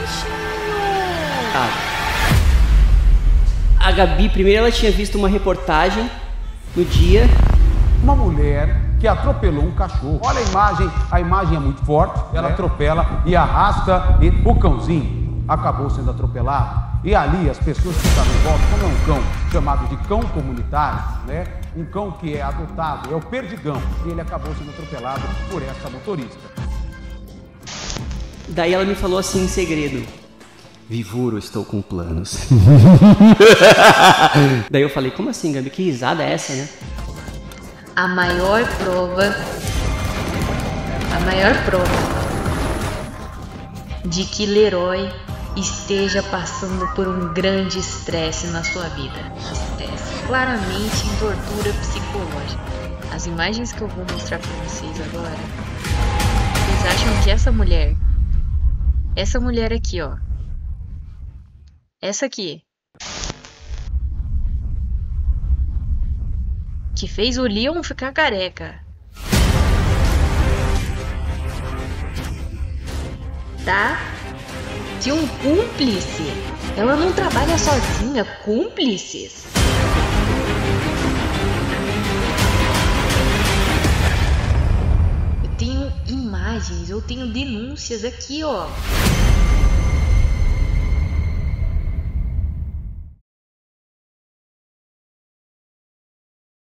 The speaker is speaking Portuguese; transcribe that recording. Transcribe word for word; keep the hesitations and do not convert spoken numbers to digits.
Ah. A Gabi, primeiro ela tinha visto uma reportagem no dia. Uma mulher que atropelou um cachorro. Olha a imagem, a imagem é muito forte. Ela é. atropela e arrasta e o cãozinho acabou sendo atropelado. E ali as pessoas que estavam em volta, como é um cão chamado de cão comunitário, né? Um cão que é adotado, é o Perdigão. E ele acabou sendo atropelado por essa motorista. Daí ela me falou assim em segredo: Vivuro, estou com planos. Daí eu falei: como assim, Gabi? Que risada é essa, né? A maior prova, a maior prova de que Leroy esteja passando por um grande estresse na sua vida. Estresse claramente em tortura psicológica. As imagens que eu vou mostrar para vocês agora, vocês acham que essa mulher, essa mulher aqui, ó, essa aqui, que fez o Leon ficar careca, tá? De um cúmplice. Ela não trabalha sozinha, cúmplices. Eu tenho imagens, eu tenho denúncias aqui, ó.